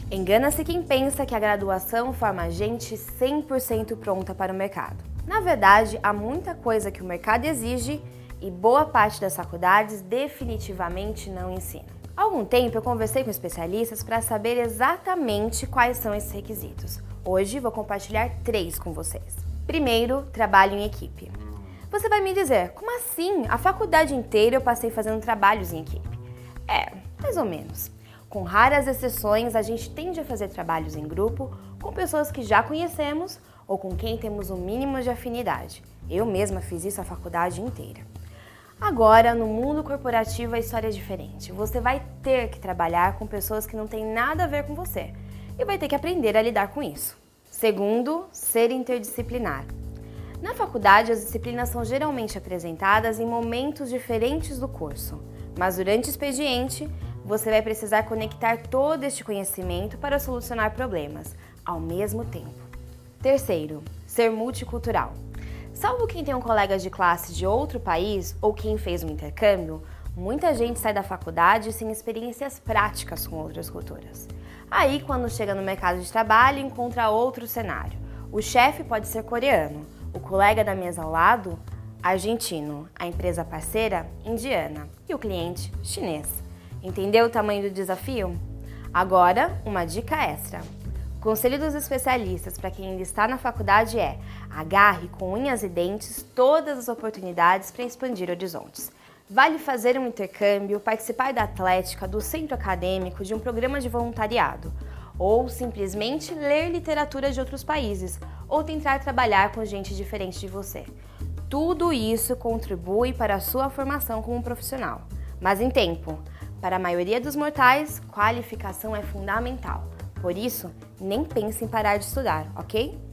Engana-se quem pensa que a graduação forma a gente 100% pronta para o mercado. Na verdade, há muita coisa que o mercado exige e boa parte das faculdades definitivamente não ensinam. Há algum tempo eu conversei com especialistas para saber exatamente quais são esses requisitos. Hoje vou compartilhar 3 com vocês. Primeiro, trabalho em equipe. Você vai me dizer, como assim? A faculdade inteira eu passei fazendo trabalhos em equipe. Mais ou menos. Com raras exceções, a gente tende a fazer trabalhos em grupo com pessoas que já conhecemos ou com quem temos um mínimo de afinidade. Eu mesma fiz isso a faculdade inteira. Agora, no mundo corporativo, a história é diferente. Você vai ter que trabalhar com pessoas que não têm nada a ver com você e vai ter que aprender a lidar com isso. Segundo, ser interdisciplinar. Na faculdade, as disciplinas são geralmente apresentadas em momentos diferentes do curso, mas durante o expediente, você vai precisar conectar todo este conhecimento para solucionar problemas, ao mesmo tempo. Terceiro, ser multicultural. Salvo quem tem um colega de classe de outro país ou quem fez um intercâmbio, muita gente sai da faculdade sem experiências práticas com outras culturas. Aí, quando chega no mercado de trabalho, encontra outro cenário. O chefe pode ser coreano, o colega da mesa ao lado, argentino, a empresa parceira, indiana e o cliente, chinês. Entendeu o tamanho do desafio? Agora, uma dica extra. O conselho dos especialistas para quem ainda está na faculdade é: agarre com unhas e dentes todas as oportunidades para expandir horizontes. Vale fazer um intercâmbio, participar da atlética, do centro acadêmico, de um programa de voluntariado, ou simplesmente ler literatura de outros países, ou tentar trabalhar com gente diferente de você. Tudo isso contribui para a sua formação como profissional, mas em tempo. Para a maioria dos mortais, qualificação é fundamental. Por isso, nem pense em parar de estudar, ok?